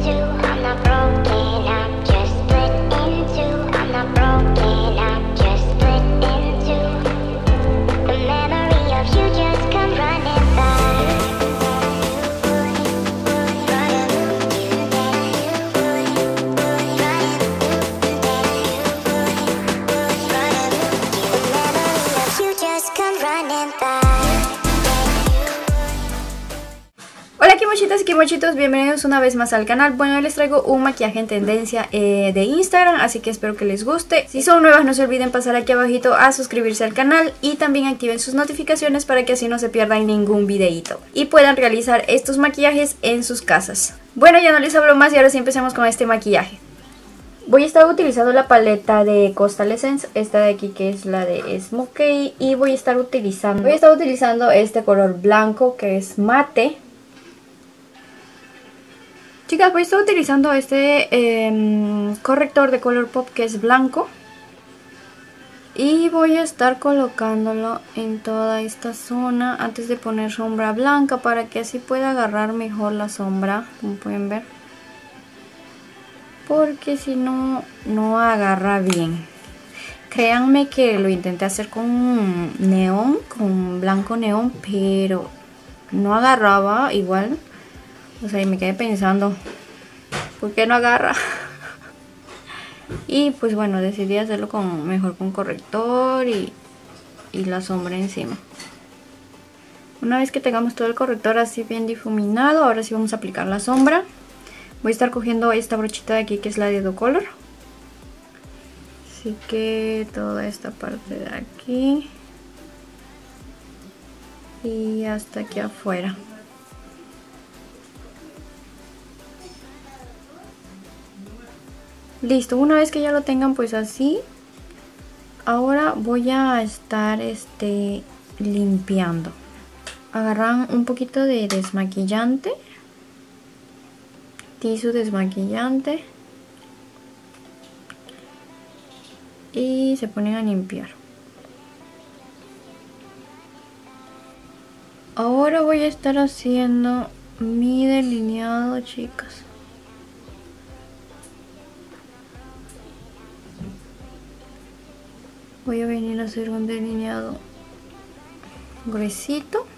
Hola kimochitas y kimochitos, bienvenidos una vez más al canal. Bueno, hoy les traigo un maquillaje en tendencia de Instagram, así que espero que les guste. Si son nuevas no se olviden pasar aquí abajito a suscribirse al canal y también activen sus notificaciones para que así no se pierdan ningún videito y puedan realizar estos maquillajes en sus casas. Bueno, ya no les hablo más y ahora sí empecemos con este maquillaje. Voy a estar utilizando la paleta de Coastal Essence, esta de aquí que es la de Smokey, y voy a estar utilizando este color blanco que es mate. Chicas, voy a estar utilizando este corrector de Colourpop que es blanco. Y voy a estar colocándolo en toda esta zona antes de poner sombra blanca para que así pueda agarrar mejor la sombra, como pueden ver. Porque si no, no agarra bien. Créanme que lo intenté hacer con neón, con blanco neón, pero no agarraba igual. O sea, y me quedé pensando, ¿por qué no agarra? Y pues bueno, decidí hacerlo mejor con corrector y la sombra encima. Una vez que tengamos todo el corrector así bien difuminado, ahora sí vamos a aplicar la sombra. Voy a estar cogiendo esta brochita de aquí que es la de Docolor. Así que toda esta parte de aquí y hasta aquí afuera. Listo, una vez que ya lo tengan pues así, ahora voy a estar limpiando. Agarran un poquito de desmaquillante, tissue desmaquillante, y se ponen a limpiar. Ahora voy a estar haciendo mi delineado, chicas. Voy a venir a hacer un delineado gruesito.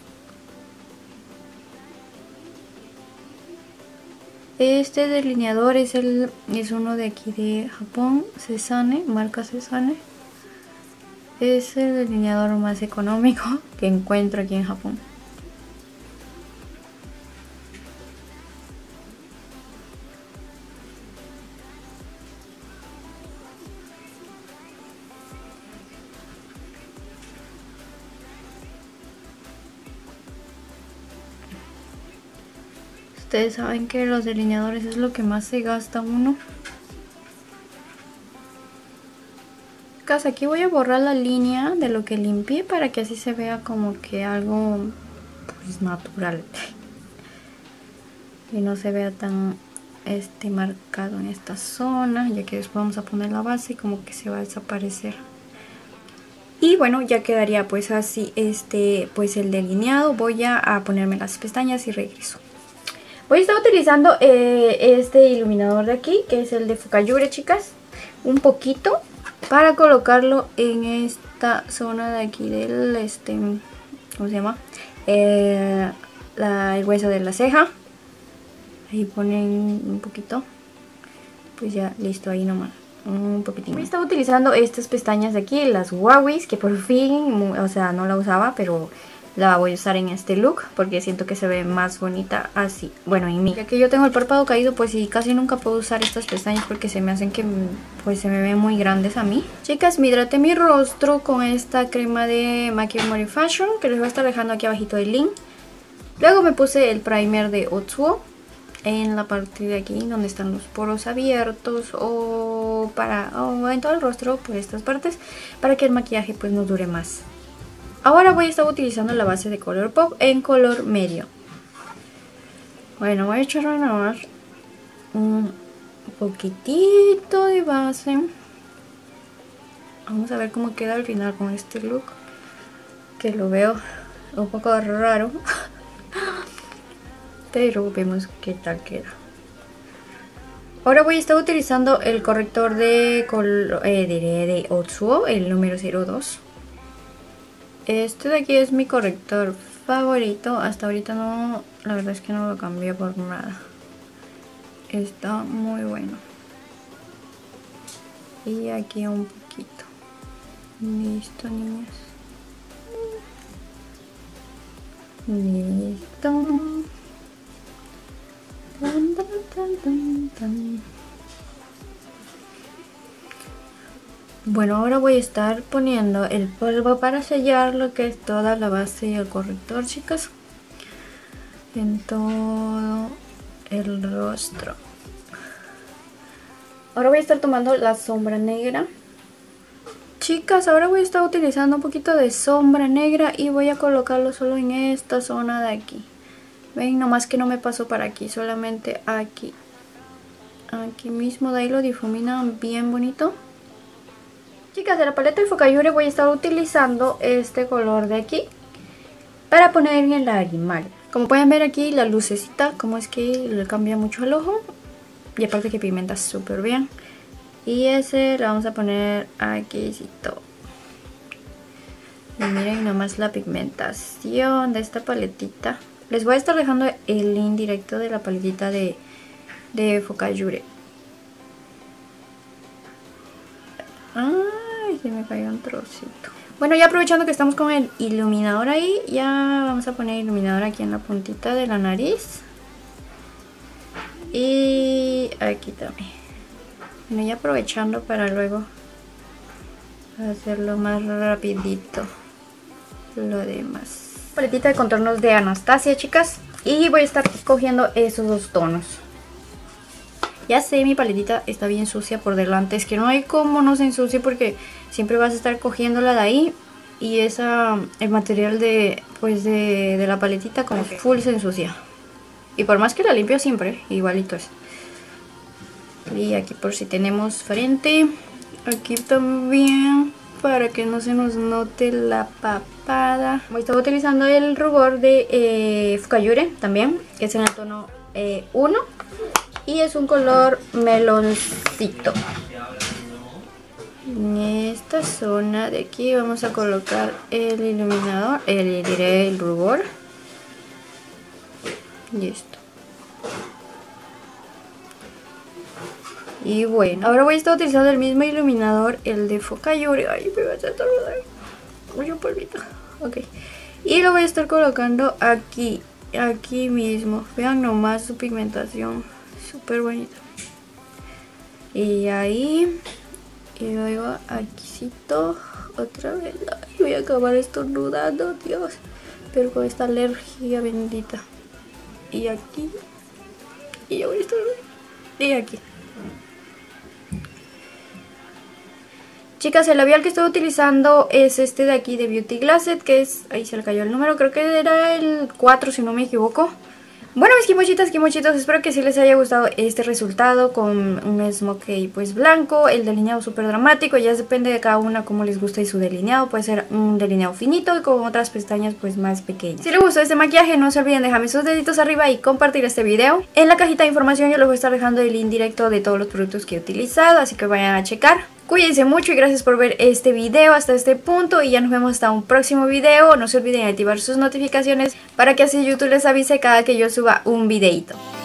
Este delineador es uno de aquí de Japón, Sesane, marca Sesane. Es el delineador más económico que encuentro aquí en Japón. Ustedes saben que los delineadores es lo que más se gasta uno. Aquí voy a borrar la línea de lo que limpié para que así se vea como que algo pues natural. Y no se vea tan marcado en esta zona, ya que después vamos a poner la base y como que se va a desaparecer. Y bueno, ya quedaría pues así pues el delineado. Voy a ponerme las pestañas y regreso. Voy a estar utilizando este iluminador de aquí, que es el de Fukayure, chicas. Un poquito para colocarlo en esta zona de aquí del, ¿cómo se llama? El hueso de la ceja. Ahí ponen un poquito. Pues ya, listo, ahí nomás. Un poquitín. Voy a estar utilizando estas pestañas de aquí, las Huawei, que por fin, o sea, no la usaba, pero la voy a usar en este look porque siento que se ve más bonita así. Bueno, en mí, ya que yo tengo el párpado caído, pues sí, casi nunca puedo usar estas pestañas porque se me hacen que pues se me ven muy grandes a mí. Chicas, me hidraté mi rostro con esta crema de Make More Fashion, que les voy a estar dejando aquí abajito el link. Luego me puse el primer de Otsuo en la parte de aquí donde están los poros abiertos o en todo el rostro, por estas partes, para que el maquillaje pues no dure más. Ahora voy a estar utilizando la base de Colourpop en color medio. Bueno, voy a echar nada más un poquitito de base. Vamos a ver cómo queda al final con este look, que lo veo un poco raro. Pero vemos qué tal queda. Ahora voy a estar utilizando el corrector de Otsuo, el número 02. Este de aquí es mi corrector favorito. Hasta ahorita no, la verdad es que no lo cambié por nada. Está muy bueno. Y aquí un poquito. Listo, niñas. Listo. Tan, tan, tan, tan, tan. Bueno, ahora voy a estar poniendo el polvo para sellar lo que es toda la base y el corrector, chicas, en todo el rostro. Ahora voy a estar tomando la sombra negra. Chicas, ahora voy a estar utilizando un poquito de sombra negra y voy a colocarlo solo en esta zona de aquí. Ven, nomás que no me paso para aquí, solamente aquí. Aquí mismo, de ahí lo difuminan bien bonito. Chicas, de la paleta de Focallure voy a estar utilizando este color de aquí para poner en el lagrimal. Como pueden ver aquí, la lucecita, como es que le cambia mucho el ojo. Y aparte que pigmenta súper bien. Y ese lo vamos a poner aquí. Y miren nomás la pigmentación de esta paletita. Les voy a estar dejando el link directo de la paletita de Focallure. Ay, se me cayó un trocito. Bueno, ya aprovechando que estamos con el iluminador ahí, ya vamos a poner iluminador aquí en la puntita de la nariz. Y aquí también. Bueno, ya aprovechando para luego hacerlo más rapidito lo demás. Paletita de contornos de Anastasia, chicas. Y voy a estar cogiendo esos dos tonos. Ya sé, mi paletita está bien sucia por delante. Es que no hay cómo no se ensucie porque siempre vas a estar cogiéndola de ahí. Y el material de la paletita como que full se ensucia. Y por más que la limpio siempre, igualito es. Y aquí por si tenemos frente. Aquí también, para que no se nos note la papada. Voy a estar utilizando el rubor de Focallure también, que es en el tono 1. Y es un color meloncito. En esta zona de aquí vamos a colocar el iluminador, el rubor. Y esto. Y bueno, ahora voy a estar utilizando el mismo iluminador, el de Focallure. Ay, me va a hacer mucho polvito. Ok. Y lo voy a estar colocando aquí mismo. Vean nomás su pigmentación. Súper bonita. Y ahí. Y luego aquícito. Otra vez. Ay, voy a acabar estornudando, Dios. Pero con esta alergia bendita. Y aquí. Y yo voy a estornudar. Y aquí. Chicas, el labial que estoy utilizando es este de aquí de Beauty Glasset, que es, ahí se le cayó el número, creo que era el 4 si no me equivoco. Bueno, mis kimochitos, espero que sí les haya gustado este resultado con un smokey pues blanco, el delineado súper dramático. Ya depende de cada una cómo les gusta y su delineado, puede ser un delineado finito y con otras pestañas pues más pequeñas. Si les gustó este maquillaje no se olviden dejarme sus deditos arriba y compartir este video. En la cajita de información yo les voy a estar dejando el link directo de todos los productos que he utilizado, así que vayan a checar. Cuídense mucho y gracias por ver este video hasta este punto y ya nos vemos hasta un próximo video. No se olviden de activar sus notificaciones para que así YouTube les avise cada que yo suba un videito.